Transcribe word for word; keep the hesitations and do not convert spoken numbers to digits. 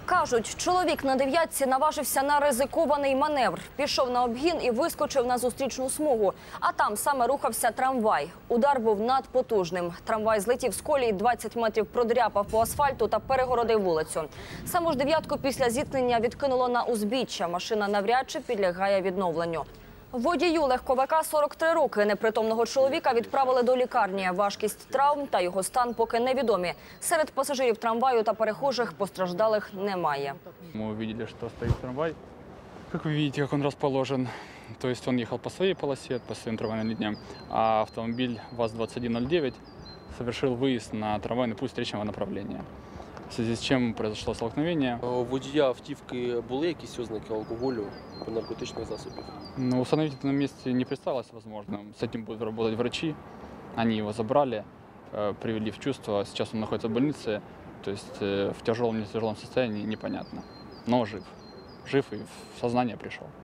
Кажуть, чоловік на дев'ятці наважився на ризикований маневр. Пішов на обгін і вискочив на зустрічну смугу. А там саме рухався трамвай. Удар був надпотужним. Трамвай злетів з колії, двадцять метрів продряпав по асфальту та перегородив вулицю. Саму ж дев'ятку після зіткнення відкинуло на узбіччя. Машина навряд чи підлягає відновленню. Водію легковика сорок три роки. Непритомного чоловіка відправили до лікарні. Важкість травм та його стан поки невідомі. Серед пасажирів трамваю та перехожих постраждалих немає. Мы увидели, что стоит трамвай. Как вы видите, как он расположен. То есть он ехал по своей полосе, по своим трамвайным линиям, а автомобиль ВАЗ двадцать один ноль девять совершил выезд на трамвайный путь встречного направления. В связи с чем произошло столкновение. У водія автівки були якісь ознаки алкоголю або наркотичних засобів? Но установить это на месте не представилось возможным. С этим будут работать врачи. Они его забрали, э, привели в чувство. Сейчас он находится в больнице. То есть э, в тяжелом или тяжелом состоянии непонятно. Но жив. Жив и в сознание пришел.